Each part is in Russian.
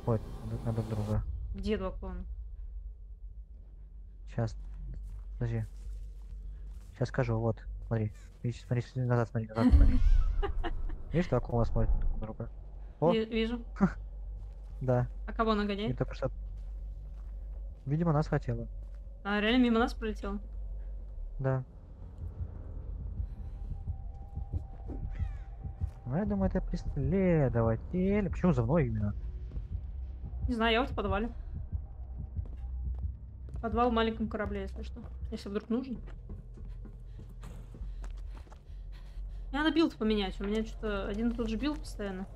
Ой, на друг друга. Где два клона? Сейчас, подожди. Сейчас скажу, вот, смотри. Видишь, смотри, назад, смотри, назад, смотри. Видишь, два клона смотрят друг на друга? О, Вижу. да. А кого она И гоняет? только что, видимо, нас хотела. А реально мимо нас пролетела? Да. Ну, я думаю, это преследователь. Почему за мной именно? Не знаю, я вот в подвале. Подвал в маленьком корабле, если что. Если вдруг нужен. Мне надо билд поменять. У меня что-то один и тот же билд постоянно.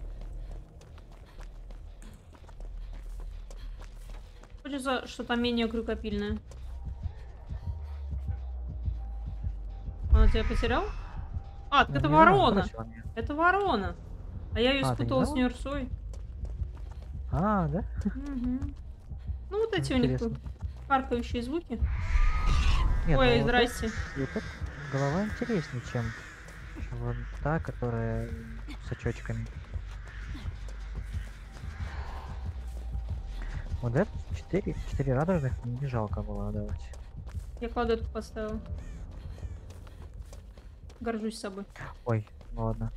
Хочется что-то менее крюкопильное. Она тебя потерял? А, так Ну, это не знаю, ворона. бросила меня. Это ворона. А я ее А, ты не спутала с знала? Нюрсой. А, да? Мгм. Ну, вот эти у них тут Интересно. каркающие звуки. Нет, Ой, ну здрасте. вот эта голова интереснее, чем вот та, которая с очочками. Вот это четыре радужных не жалко было отдавать. Я кладетку поставила. Горжусь собой. Ой, ну ладно.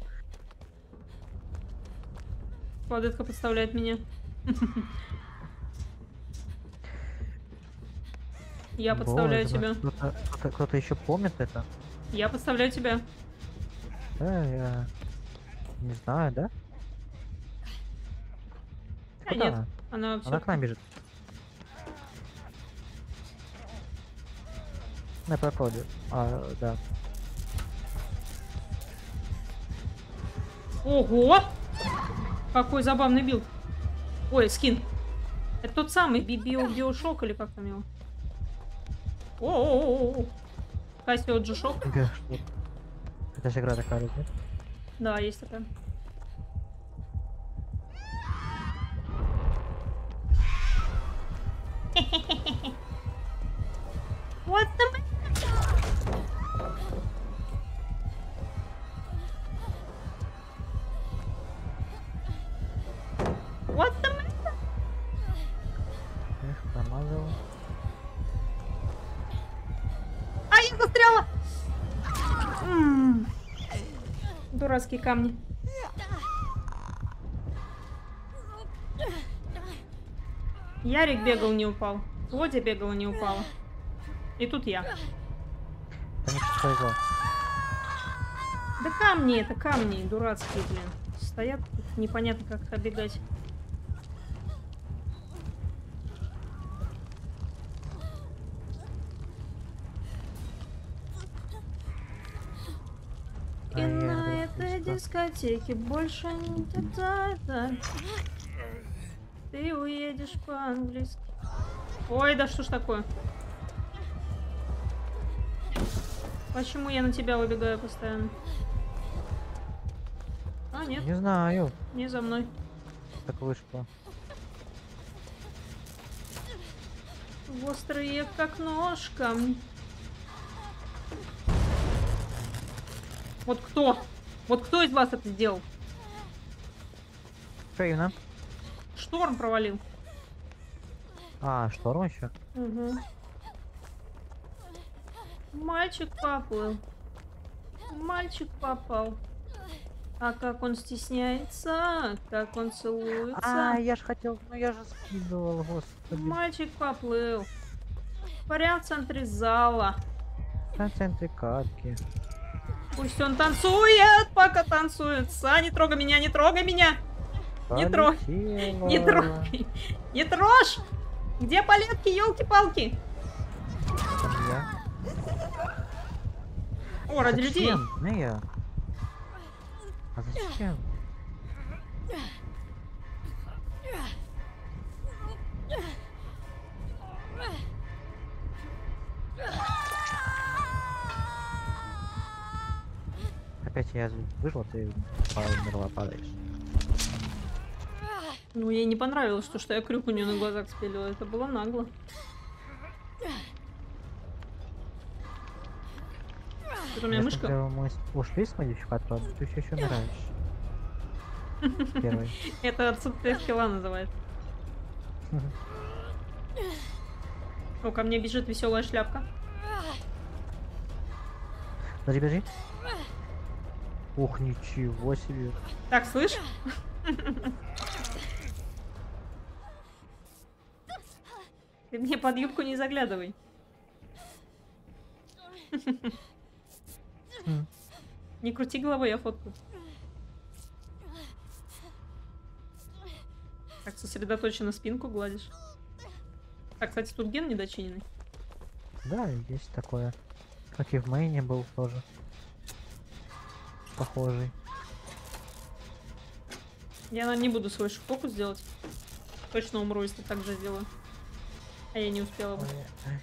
Кладетка подставляет меня. Я подставляю Боже мой, тебя. кто-то еще помнит это? Я подставляю тебя. Да, я не знаю, да? Ты А, куда нет. она? Она Она все. к нам бежит. На проходе. А, да. Ого! Какой забавный билд. Ой, скин. Это тот самый Биошок или как там его? О-о-о-о. Кассио Джошок. Это же игра такая, нет? Да, есть такая. What the... What the... Эх, промазал. А, я застряла! Дурацкие камни. Ярик бегал, не упал. Водя бегала, не упала. И тут я. Да не повезло. Да камни это, камни дурацкие, блин. Стоят тут, непонятно, как их оббегать. И на этой дискотеке больше не тета. Ты уедешь по-английски. Ой, да что ж такое? Почему я на тебя выбегаю постоянно? А, нет, Не знаю, не за мной. так вышло. Острые, как ножка. Вот кто? Вот кто из вас это сделал? Что именно? Шторм провалил. А, шторм еще? Угу. Мальчик поплыл. Мальчик попал. А как он стесняется, как он целуется. А, я ж хотел, ну я же скидывал, господи. Мальчик поплыл. Паря в центре зала. На центре катки. Пусть он танцует, пока танцуется. Не трогай меня, не трогай меня. Не трогай. Полетела. Не трогай. Не трожь. Где палетки, елки-палки? Там я. О, ради людей. Зачем? Ну я. А зачем? Опять я выжил, ты умерла, падаешь. Ну, ей не понравилось, что я крюк у нее на глазах спилила. Это было нагло. Тут у меня Я мышка. смотрю, мы ушли с модификатором, ты все еще умираешь. Первый. Это отсутствие скилла называют. О, ко мне бежит веселая шляпка. Подожди, подожди. Ух, ничего себе. Так, слышь? Ты мне под юбку не заглядывай. М. Не крути головой, я фоткаю. Так, сосредоточенно спинку гладишь. Так, кстати, тут ген недочиненный. Да, есть такое. Как и в мейне был тоже. Похожий. Я, наверное, не буду свой фокус делать. Точно умру, если так же сделаю. А я не успела бы. Ой,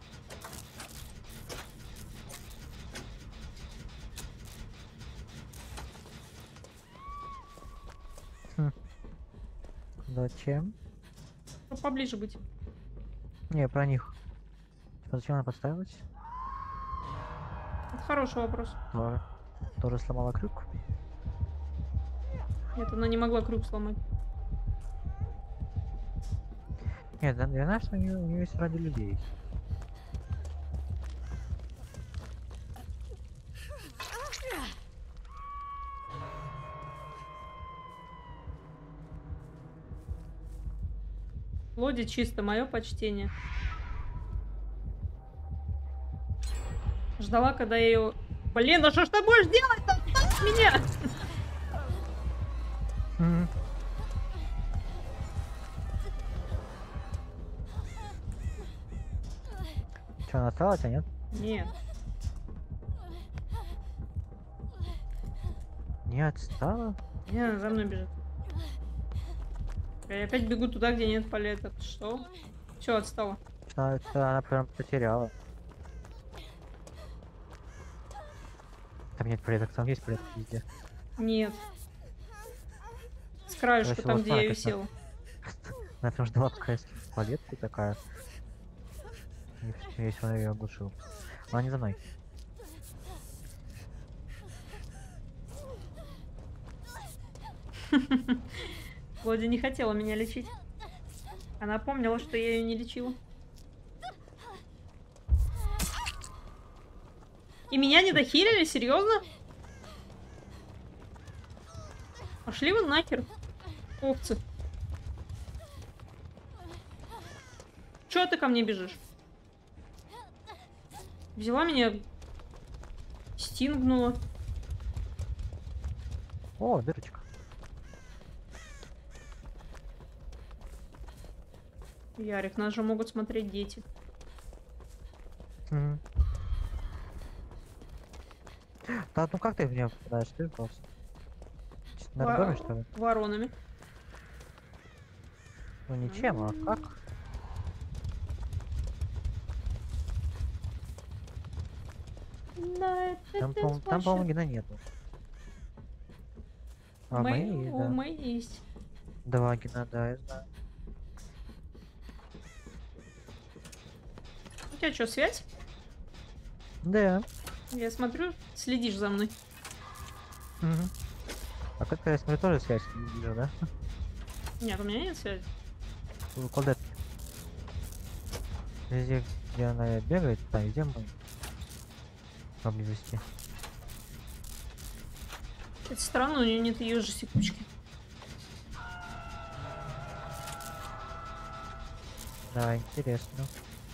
хм. Зачем? Ну, поближе быть. Не, про них. Зачем она подставилась? Это хороший вопрос. Тоже сломала крюк. Нет, она не могла круг сломать. Нет, я знаю, что у нее есть ради людей. Лоди чисто, мое почтение. Ждала, когда я ее... Блин, ну что ж ты будешь делать-то? Оставь меня! Мгм. Что, она осталась, а нет? Нет. Не отстала? Не, она за мной бежит. Я опять бегу туда, где нет палеток. Что? Все, отстала. Она прям потеряла. Там нет порядок, там есть порядок везде. Нет. С краешку, Если там, вот где я так, висела. Она прям ждала, пока я скину палетку такая. И я все ее оглушил. Она не за мной. Лоди не хотела меня лечить. Она помнила, что я ее не лечила. И меня не дохилили? Серьезно? Пошли вы нахер, овцы. Чё ты ко мне бежишь? Взяла меня, стингнула. О, дырочка. Ярик, нас же могут смотреть дети. Мгм. Да, ну как ты в нее попадаешь? Ты просто. Чисто на рандоме, что ли? Воронами. Ну ничем, а как? Да, Там, по-моему, гена нету. А, мои есть, у да. Мэй есть. Два гена, да, я знаю. У тебя что, связь? Да. Я смотрю, следишь за мной. Мгм. А как я смотрю, тоже связь не вижу, да? Нет, у меня нет связи. У колдетки. Везде, где она бегает, там везде мы. Поблизости. Это странно, у нее нет ее же секучки. Да, интересно.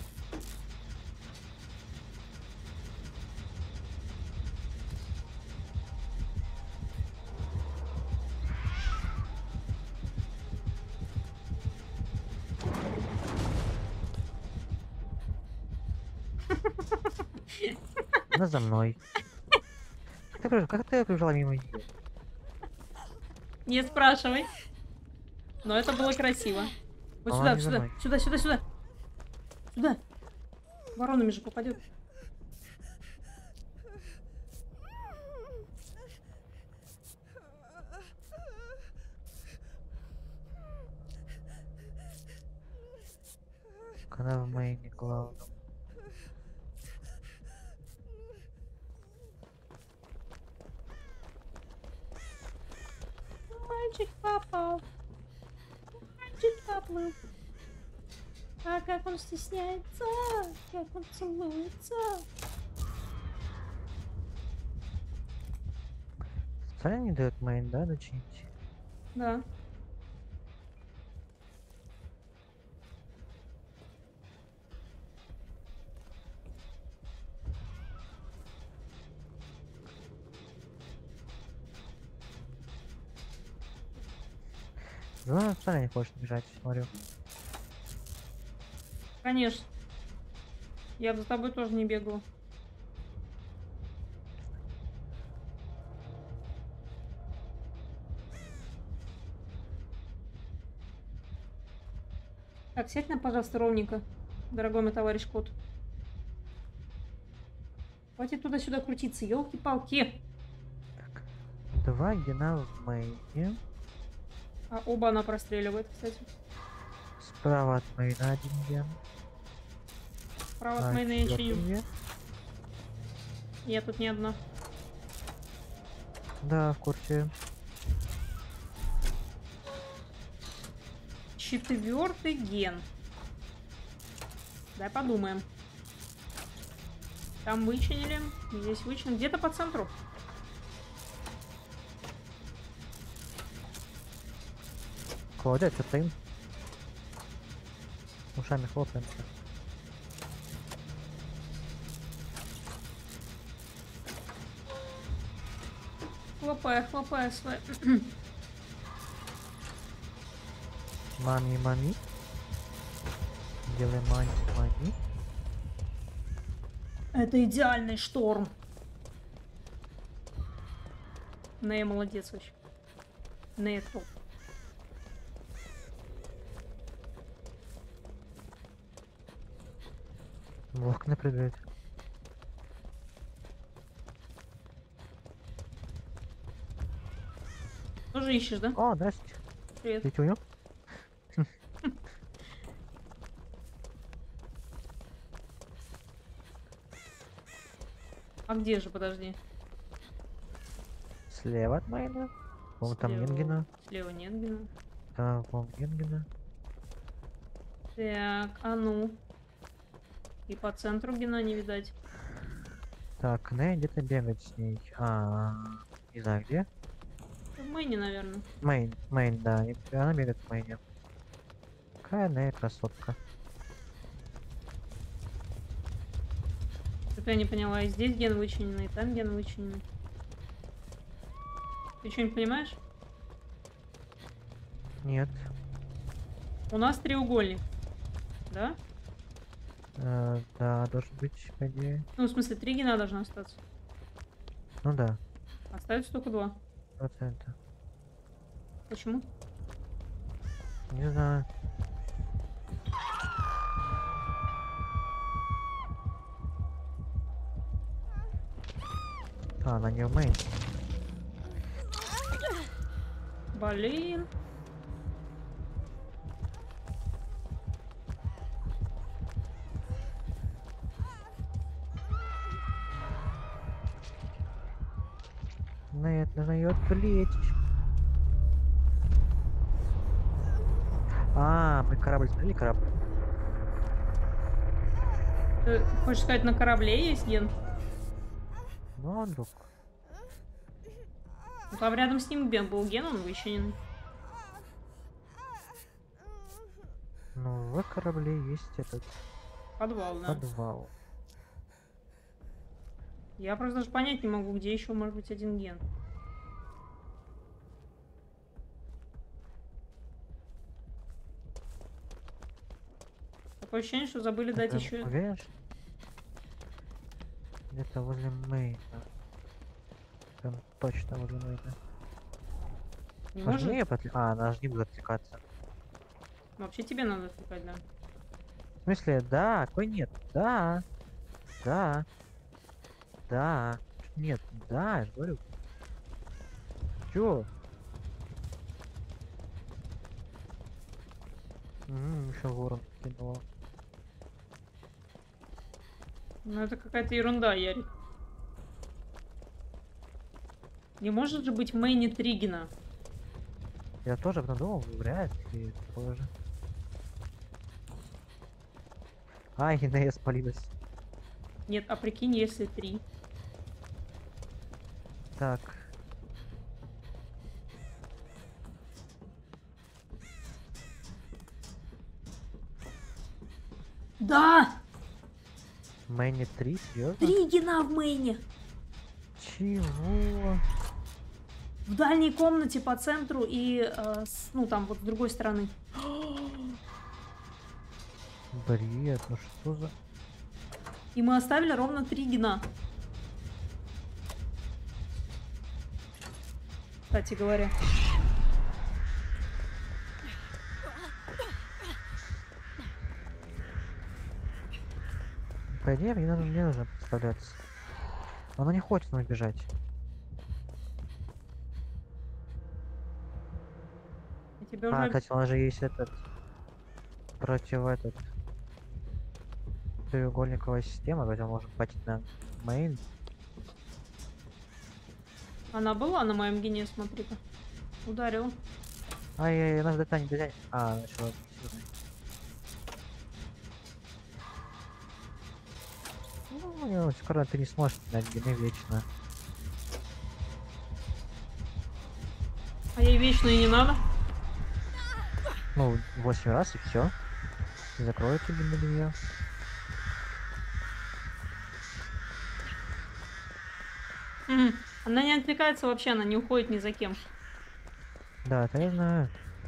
Она за мной. Как ты побежала мимо нее? Не спрашивай. Но это было красиво. Вот Она сюда, не за сюда, мной. сюда, сюда, сюда. Сюда. Воронами же попадет. Она в мейне главном. Мальчик попал. Мальчик поплыл. А как он стесняется, как он целуется. Специально не дает мейн, да, начинить? Да. Да, она специально не хочет бежать, смотрю. Конечно. Я бы за тобой тоже не бегала. Так, сядь нам, пожалуйста, ровненько, дорогой мой товарищ кот. Хватит туда-сюда крутиться, елки-палки. Так. 2 гена в мейне. А оба она простреливает, кстати. Справа от мейна 1 ген. Справа от мейна я четвёртый чиню. ген. Я тут не одна. Да, в курсе. 4-й ген. Дай подумаем. Там вычинили, здесь вычинили. Где-то по центру. Клаудия, что стоим? Ушами хлопаемся. Хлопая свои. Мами. Делаем мани. Это идеальный шторм. Нея молодец вообще. Нея топ. В окна прыгает. Тоже ищешь, да? О, здрасте. Привет. Ты чё, А где же, подожди? Слева от мейна. По-моему, там Слева- Ненгена. Слева нет гена. Да, по-моему, Ненгена. Так, а ну. И по центру гена не видать. Так, Нэй где-то бегает с ней. Не знаю где. В мэйне, наверное. Мейн, да. Она бегает в мейне. Какая Нэй красотка. Что-то я не поняла. И здесь ген вычиненный, и там ген вычиненный. Ты что-нибудь понимаешь? Нет. У нас треугольник. Да? Да, должен быть, по идее. Ну, в смысле, 3 гена должно остаться. Ну да, Остается только 2. 100%. Почему? Не знаю. Она не в мейн. Блин. Нет, нужно ее отвлечь. Мы корабль смотрели, корабль. Ты хочешь сказать, на корабле есть ген? Ну, вдруг. Ну, там рядом с ним был ген, он вычинен. Ну, в корабле есть этот Подвал, да. подвал. Я просто даже понять не могу, где еще может быть один ген. Такое ощущение, что забыли дать Прям еще. уверен, что где-то возле мейна. Прям точно возле мейна. Не Может, может? не она же не будет отвлекаться. Вообще тебе надо отвлекать, да. В смысле, да, какой нет? Да. Да. Да. Нет, да, я же говорю. Чё? Еще ворон кинула. Ну это какая-то ерунда, Ярик. Не может же быть в мейне 3 гена. Я тоже об этом думал, вряд ли тоже. Ай, я спалилась. Нет, а прикинь, если 3. Так, Да! Мэнни 3, серьезно? 3 гена в мейне. Чего? В дальней комнате по центру и, ну, там вот с другой стороны. Бред, ну что за... И мы оставили ровно 3 гена. Кстати говоря. По идее, мне нужно подставляться. Она не хочет нам бежать. Я тебе А, уже... кстати, у нас же есть этот... Против этот... Треугольниковая система, поэтому можем хватить на мейн. Она была на моем гене, смотри-ка. Ударила. Ай-яй-яй, нас дотянет, не дотянет. А, начала. Ну, скоро ты не сможешь на гены вечно. А ей вечно и не надо. Ну, 8 раз и все. Закрою тебе на нее. Мгм. Она не отвлекается вообще, она не уходит ни за кем. Да, это я знаю.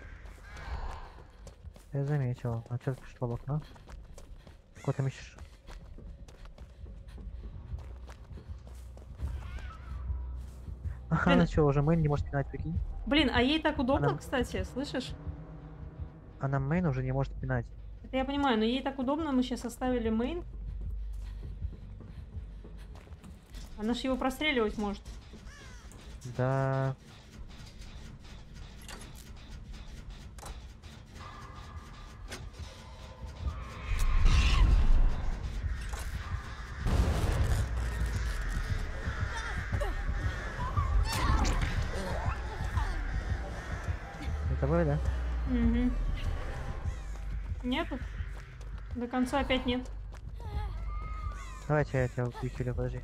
Я заметил. А что пришло в окно? Кого ты ищешь? Ага, Блин. она что, уже мейн не может пинать, прикинь? Блин, а ей так удобно, Она- кстати, слышишь? Она мейн уже не может пинать. Это я понимаю, но ей так удобно, мы сейчас оставили мейн. Она ж его простреливать может. Да. За тобой, да? Угу. Нету? До конца опять нет. Давайте я тебя выкилю, подожди.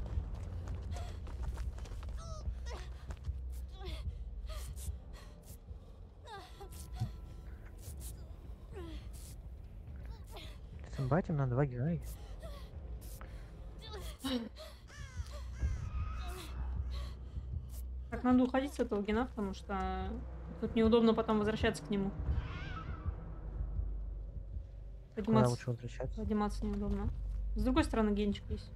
Батим на 2 героя. Так, надо уходить с этого гена, потому что тут неудобно потом возвращаться к нему. Куда Подниматься, лучше возвращаться? подниматься неудобно. С другой стороны генчик есть.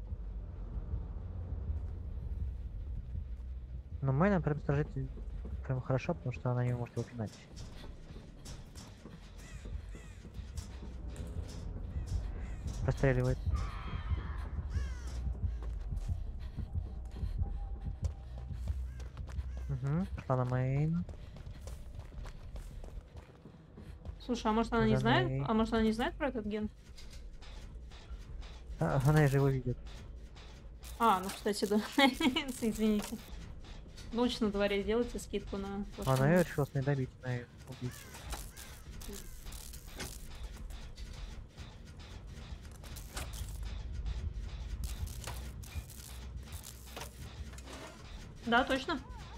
Но мейна прям сторожить прям хорошо, потому что она не может его пинать. Простреливает. Угу, пошла на мейн. Слушай, а может она не За знает? ней. А может она не знает про этот ген? А, она же его видит. А, ну кстати, да. Извините. Ночь на дворе, делайте скидку на то, что Она мы- ее решила с ней добить, на её убить. Да, точно.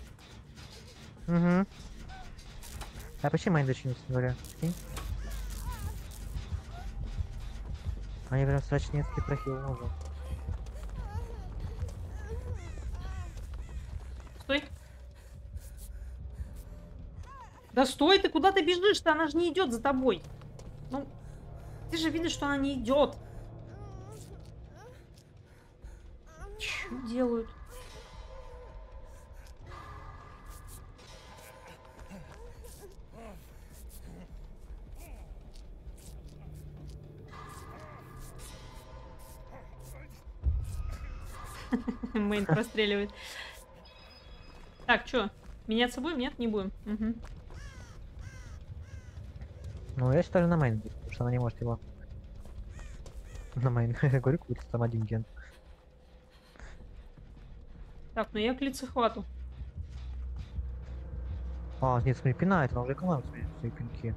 Угу. А почему мейн зачинился, говоря? Прикинь? Они прям срочнецкий прохил нужен. Стой. Да стой, ты куда ты бежишь-то? Она же не идет за тобой. Ну, ты же видишь, что она не идет. Чё делают? Мейн простреливает. Так, чё? Меняться будем? Нет, не будем. Мгм. Ну, я считаю на мейн, потому что она не может его. На мейн. Я говорю, какой-то там один ген. Так, ну я к лицехвату. А, нет, смотри, пинает, она уже экономит свои пинки.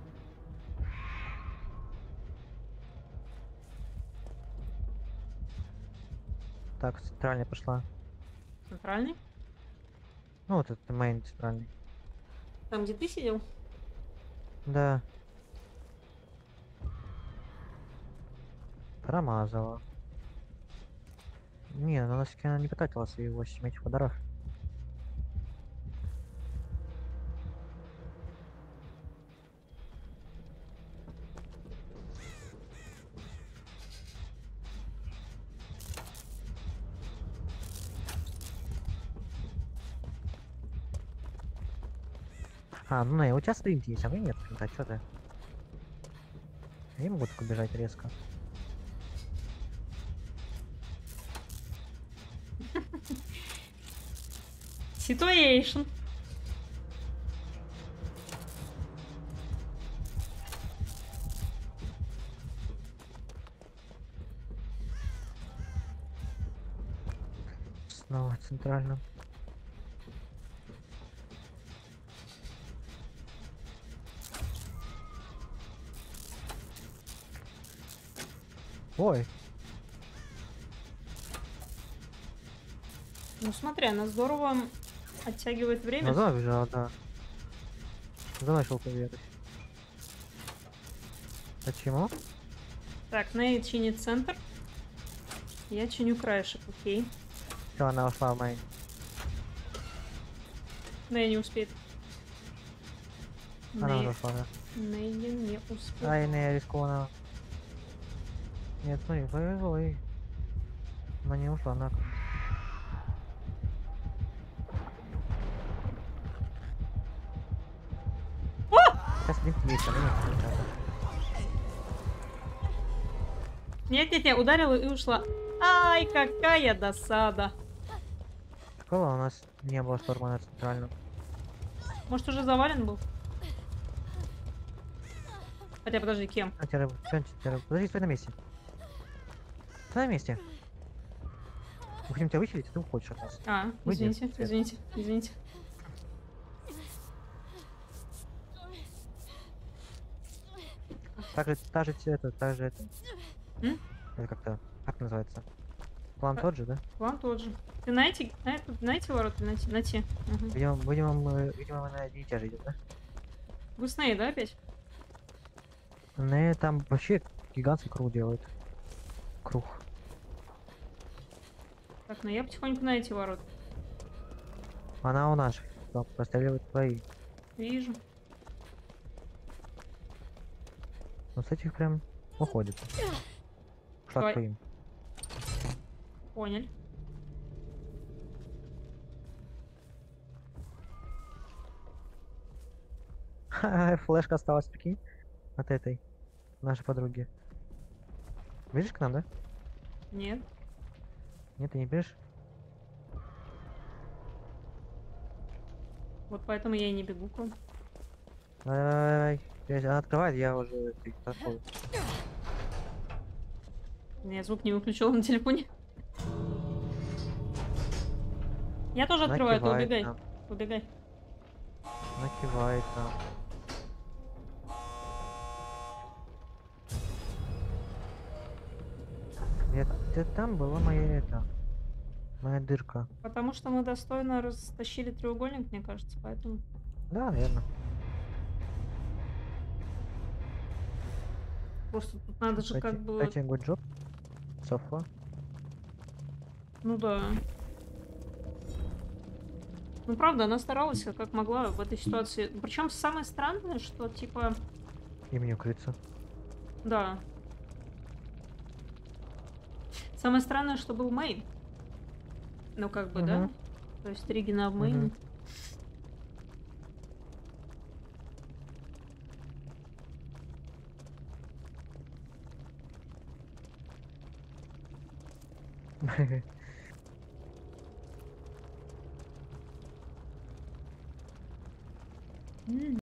Так, центральная пошла. Центральный? Ну, вот это мейн центральный. Там, где ты сидел? Да, промазала. Не, ну она все-таки не потратила свои 8 этих ударов. А, ну, у тебя спринт есть, а у меня нет спринта, что ты? Я не могу так убежать резко. Ситуэйшн. Снова центрально. Ой, Ну смотри, она здорово оттягивает время. назад бежала, да. За мной шел побегать. Почему? Так, Ней чинит центр. Я чиню краешек, окей. Все, она ушла в мейн. Ней не успеет. Она уже Ней ушла, да. не успеет. Ай, не, рискованно. Нет, смотри, повезло ей. Она не ушла, она... Сейчас блин есть, она нет. Нет, ударила и ушла. Ай, какая досада. Школа у нас не было шторма на центральном. Может, уже завален был? Хотя, подожди, кем? А тебя подожди, стой на месте. Стой на месте. Мы хотим тебя выхилить, а ты уходишь от нас. А, Выйди, извините, Свет. извините. Та же это. М? Это как-то, как называется? План А- тот же, да? План тот же. Ты найти ворот или найти? Угу. Видимо, мы на одни и те же идем, да? Вы с Ней, да, опять? Не, там вообще гигантский круг делает. Круг. Так, ну я потихоньку на эти ворот. Она у наших. Постреливает твои. Вижу. Но с этих прям уходит. Ушла Давай. к твоим. Понял. Флешка осталась, прикинь, от этой нашей подруги. Бежишь к нам, да? Нет. Нет, ты не бежишь? Вот поэтому я и не бегу к вам. Ай, она открывает, я уже пошел. Я звук не выключила на телефоне. Я тоже открываю, ты Накивает убегай. нам. Убегай. Накивает нам. Где там была моя моя дырка. Потому что мы достойно растащили треугольник, мне кажется, поэтому. Да, наверное. Просто тут надо же как бы... Кстати, good job. Софа. Ну да. Ну правда, она старалась как могла в этой ситуации. Причем самое странное, что типа... И мне укрыться. Да. Самое странное, что был мейн. Ну как бы, да? То есть Ригина в мейне.